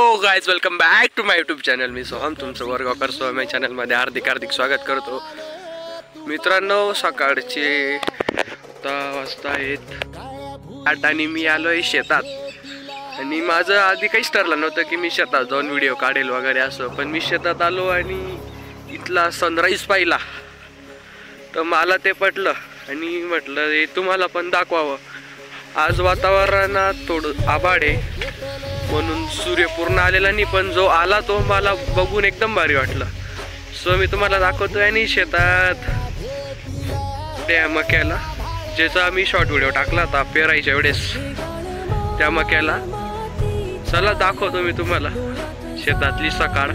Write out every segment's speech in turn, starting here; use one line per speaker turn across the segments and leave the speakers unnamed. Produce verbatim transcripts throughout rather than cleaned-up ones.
Guys welcome back to my YouTube channel. मी सोहम तुमचं वर्गाकर सोहम या चॅनलमध्ये हार्दिक हार्दिक स्वागत करतो. मित्रांनो, सकाळचे दहा वाजता आहेत आठ आणि मी आलो आहे शेतात. आणि माझं आधी काहीच ठरलं नव्हतं की मी शेतात जाऊन व्हिडिओ काढेल वगैरे असं, पण मी शेतात आलो आणि इथला सनराईज पाहिला तर मला ते पटलं आणि म्हटलं हे तुम्हाला पण दाखवावं. आज वातावरणात थोडं आभाळ आहे म्हणून सूर्य पूर्ण आलेला नाही, पण जो आला तो मला बघून एकदम भारी वाटलं. सो मी तुम्हाला दाखवतोय. आणि शेतात त्या मक्याला ज्याचा मी शॉर्ट व्हिडिओ टाकला होता पेरायच्या वेळेस, त्या मक्याला चला दाखवतो मी तुम्हाला शेतातली सकाळ.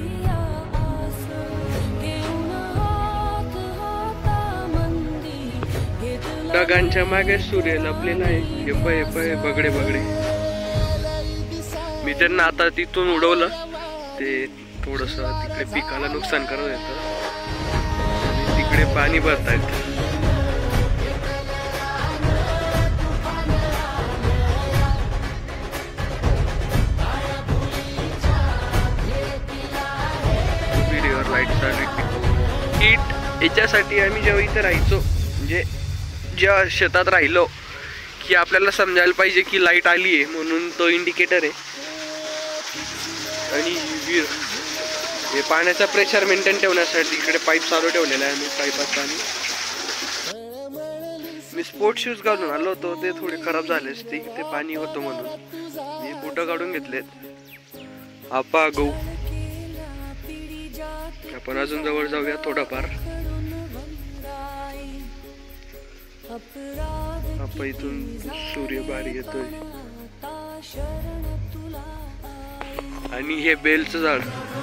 ढगांच्या मागे सूर्य लपलेला आहे. हे पय पय बगडे बगडे. मी त्यांना आता तिथून उडवलं, ते थोडस तिकडे पिकाला नुकसान करत येतं आणि तिकडे पाणी भरतायत. व्हिडिओवर लाईट चालू हीट. याच्यासाठी आम्ही जेव्हा इथे राहायचो, म्हणजे ज्या शेतात राहिलो, की आपल्याला समजायला पाहिजे की लाईट आली आहे म्हणून तो इंडिकेटर आहे. आणि विहीर हे पाण्याचा प्रेशर मेंटेन ठेवण्यासाठी इकडे पाईप चालू ठेवलेला आहे. मी पाईपात पाणी मी स्पोर्ट शूज घालून आलो होतो, ते थोडे खराब झाले असते ते पाणी होतं म्हणून मी बुटं काढून घेतलेत. आपा गहू आपण अजून जवळ जाऊया थोडाफार. आपा इथून सूर्य बारी येतोय आणि हे बेलचं झाड.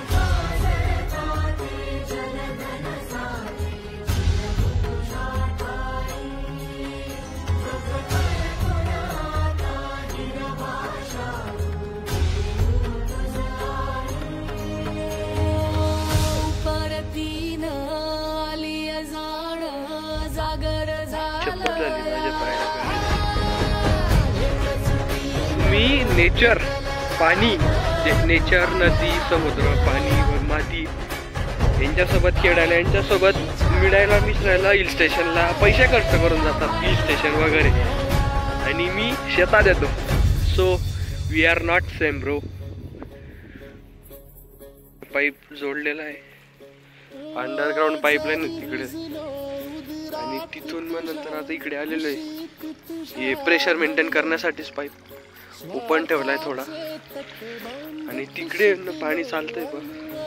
मी नेचर पाणी, नेचर नदी समुद्र पाणी व माती यांच्यासोबत खेळायला, यांच्यासोबत मिळायला मिसळायला हिल स्टेशनला पैसे खर्च करून जातात हिल स्टेशन वगैरे, आणि मी शेतात येतो. So we are not same bro. Pipe जोडलेला आहे, अंडरग्राउंड पाईपलाईन तिकडे, आणि तिथून मग नंतर आता इकडे आलेलो आहे. हे प्रेशर मेंटेन करण्यासाठीच पाईप ओपन ठेवलाय थोडा, आणि तिकडे पाणी चालतंय बघ.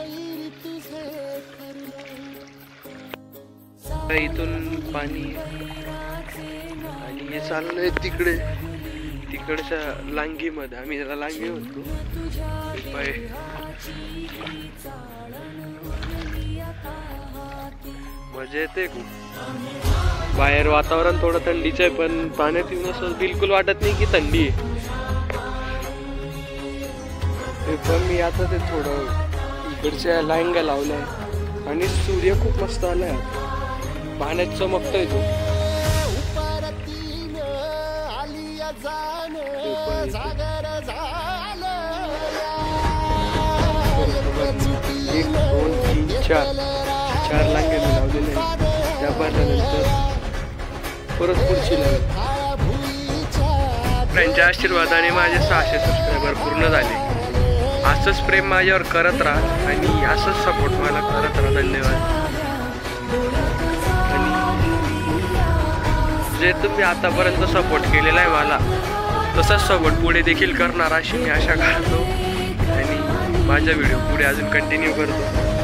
इथून पाणी आणि हे चाललंय तिकडे तिकडच्या लांगीमध्ये. आम्ही त्याला लांगी म्हणतो. मजा येते खूप. बाहेर वातावरण थोडं थंडीचं आहे, पण पाण्यात येऊन असं बिलकुल वाटत नाही की थंडी आहे. पण मी आता ते थोडं इकडच्या लाईंगा लावल्या आणि सूर्य खूप मस्त आलाय, पाण्यात चमकतोय तो. एक दोन तीन चार चार लांगे लावलेले आहेत. त्या भरल्यानंतर परत पुढची लावली. त्यांच्या आशीर्वादाने माझे सहाशे सबस्क्रायबर पूर्ण झाले. असंच प्रेम माझ्यावर करत राहा आणि असंच सपोर्ट मला करत राहा. धन्यवाद. आणि जे तुम्ही आतापर्यंत सपोर्ट केलेला आहे मला, तसाच सपोर्ट पुढे देखील करणार अशी मी आशा करतो आणि माझा व्हिडिओ पुढे अजून कंटिन्यू करतो.